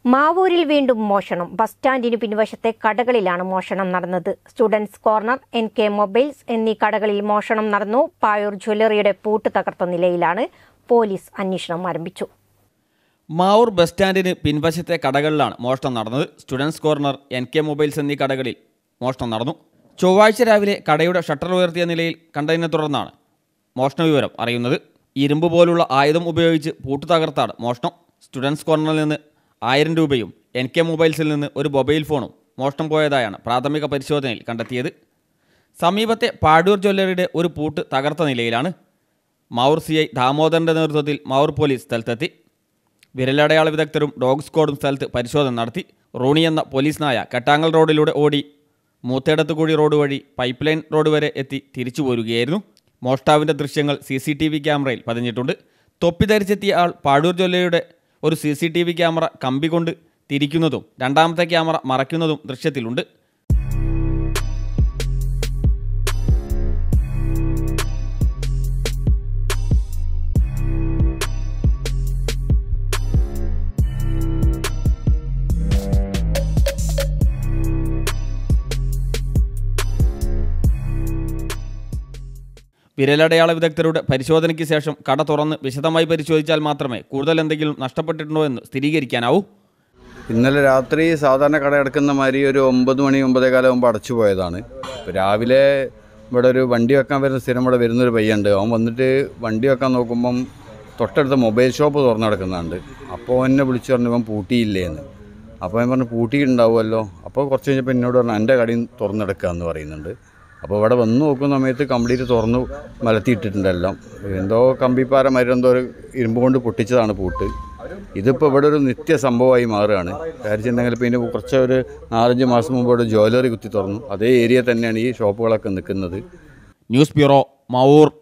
മാവൂരിൽ വീണ്ടും മോഷണം. ബസ് സ്റ്റാൻഡിന് പിൻവശത്തെ കടകളിലാണ് മോഷണം നടന്നത്. സ്റ്റുഡൻസ് കോർണർ, NK മൊബൈൽസ് എന്നീ കടകളിൽ മോഷണം നടന്നു. പായൂർ ജ്വല്ലറിയുടെ പൂട്ട് തകർത്ത നിലയിലാണ്. പോലീസ് അന്വേഷണം ആരംഭിച്ചു. മാവൂർ ബസ് സ്റ്റാൻഡിന് പിൻവശത്തെ കടകളിലാണ് മോഷണം നടന്നത്. സ്റ്റുഡൻസ് കോർണർ, NK മൊബൈൽസ് എന്നീ കടകളിൽ മോഷണം നടന്നു. ചൊവ്വാഴ്ച രാവിലെ കടയുടെ ഷട്ടർ ഉയർത്തിയ നിലയിൽ കണ്ടതിനെ തുടർന്നാണ് മോഷണ വിവരം അറിയുന്നത്. ഇരുമ്പ് പോലുള്ള ആയുധം ഉപയോഗിച്ച് പൂട്ട് തകർത്താണ് മോഷണം. സ്റ്റുഡൻസ് കോർണറിൽ നിന്ന് 1000 രൂപയും NK മൊബൈൽസിൽ നിന്ന് ഒരു മൊബൈൽ ഫോണും മോഷണം പോയതായാണ് പ്രാഥമിക പരിശോധനയിൽ കണ്ടെത്തിയത്. സമീപത്തെ പായൂർ ജ്വല്ലറിയുടെ ഒരു പൂട്ട് തകർത്ത നിലയിലാണ്. മാവൂർ CI ദാമോദരൻ്റെ നേതൃത്വത്തിൽ മാവൂർ പോലീസ് സ്ഥലത്തെത്തി. വിരലടയാള വിദഗ്ധരും ഡോഗ് സ്ക്വാഡും സ്ഥലത്ത് പരിശോധന നടത്തി. റോണി എന്ന പോലീസ് നായ കെട്ടാങ്ങൽ റോഡിലൂടെ ഓടി മൂത്തേടത്തുകുഴി റോഡ് വഴി പൈപ്പ് ലൈൻ റോഡ് വരെ എത്തി തിരിച്ചു പോരുകയായിരുന്നു. മോഷ്ടാവിൻ്റെ ദൃശ്യങ്ങൾ CCTV ക്യാമറയിൽ പതിഞ്ഞിട്ടുണ്ട്. തൊപ്പി ധരിച്ചെത്തിയ ആൾ പായൂർ ജ്വല്ലറിയുടെ ഒരു CCTV ക്യാമറ കമ്പി കൊണ്ട് തിരിക്കുന്നതും രണ്ടാമത്തെ ക്യാമറ മറയ്ക്കുന്നതും ദൃശ്യത്തിലുണ്ട്. വിരലടയാള വിദഗ്ധരുടെ പരിശോധനയ്ക്ക് ശേഷം കട തുറന്ന് വിശദമായി പരിശോധിച്ചാൽ മാത്രമേ കൂടുതൽ എന്തെങ്കിലും നഷ്ടപ്പെട്ടിട്ടുണ്ടോ എന്ന് സ്ഥിരീകരിക്കാനാവൂ. ഇന്നലെ രാത്രി സാധാരണ കട അടക്കുന്ന മാതിരി ഒരു 9 മണി 9:15 ആകുമ്പോൾ അടച്ചു പോയതാണ്. ഇപ്പോൾ രാവിലെ ഇവിടെ ഒരു വണ്ടി വെക്കാൻ വരുന്ന സ്ഥിരം ഇവിടെ വരുന്നൊരു പയ്യുണ്ട്. അവൻ വന്നിട്ട് വണ്ടി വെക്കാൻ നോക്കുമ്പം തൊട്ടടുത്ത മൊബൈൽ ഷോപ്പ് തുറന്നു കിടക്കുന്നുണ്ട്. അപ്പോൾ എന്നെ വിളിച്ചു പറഞ്ഞു ഇവൻ പൂട്ടിയില്ലേന്ന്. അപ്പോൾ ഞാൻ പറഞ്ഞു പൂട്ടിയിട്ടുണ്ടാവുമല്ലോ. അപ്പോൾ കുറച്ച് കഴിഞ്ഞപ്പോൾ എന്നോട് പറഞ്ഞു എൻ്റെ കടയും തുറന്നെടുക്കുക എന്ന് പറയുന്നുണ്ട്. അപ്പോൾ ഇവിടെ വന്ന് നോക്കുന്ന സമയത്ത് കംപ്ലീറ്റ് തുറന്നു മലത്തിയിട്ടിട്ടുണ്ടെല്ലാം. എന്തോ കമ്പിപ്പാര മരുന്നെന്തോ ഒരു ഇരുമ്പ് കൊണ്ട് പൊട്ടിച്ചതാണ് പൂട്ട്. ഇതിപ്പോൾ ഇവിടെ ഒരു നിത്യ സംഭവമായി മാറുകയാണ്. കാര്യച്ചിട്ടുണ്ടെങ്കിൽ ഇപ്പോൾ ഇതിന് കുറച്ച് ഒരു 4-5 മാസം മുമ്പ് ഇവിടെ ജ്വല്ലറി കുത്തി തുറന്നു. അതേ ഏരിയ തന്നെയാണ് ഈ ഷോപ്പുകളൊക്കെ നിൽക്കുന്നത്. News bureau, Mavoor.